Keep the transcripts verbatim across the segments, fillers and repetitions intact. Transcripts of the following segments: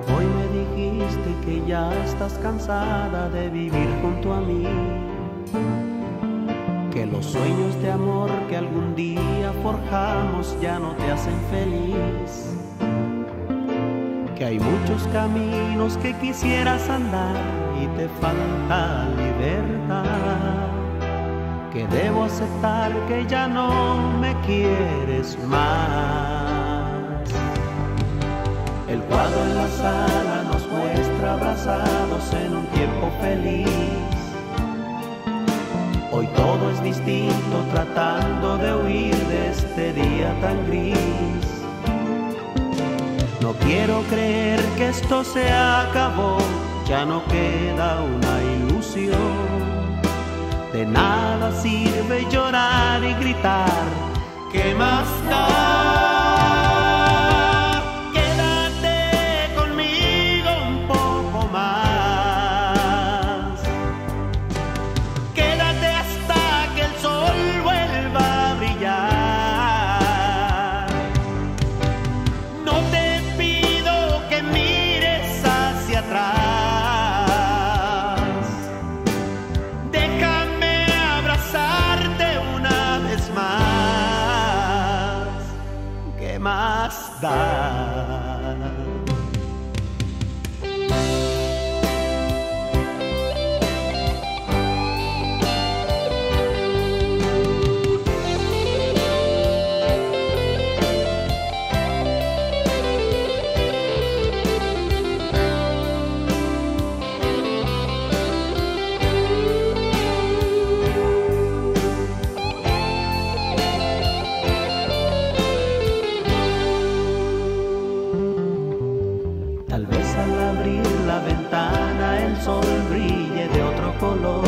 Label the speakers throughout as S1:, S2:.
S1: Hoy me dijiste que ya estás cansada de vivir junto a mí, que los sueños de amor que algún día forjamos ya no te hacen feliz, que hay muchos caminos que quisieras andar y te falta libertad, que debo aceptar que ya no me quieres más. El cuadro en la sala nos muestra abrazados en un tiempo feliz. Hoy todo es distinto, tratando de huir de este día tan gris. No quiero creer que esto se acabó, ya no queda una ilusión. De nada sirve llorar y gritar, ¿qué más da? Quédate conmigo un poco más. Quédate hasta que el sol vuelva a brillar. No te pido que mires hacia atrás. ¿Qué más da? Tal vez al abrir la ventana el sol brille de otro color.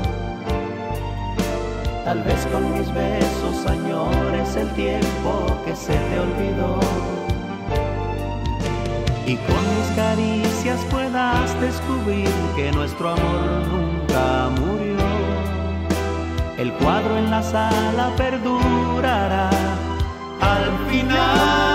S1: Tal vez con mis besos añores el tiempo que se te olvidó, y con mis caricias puedas descubrir que nuestro amor nunca murió. El cuadro en la sala perdurará al final.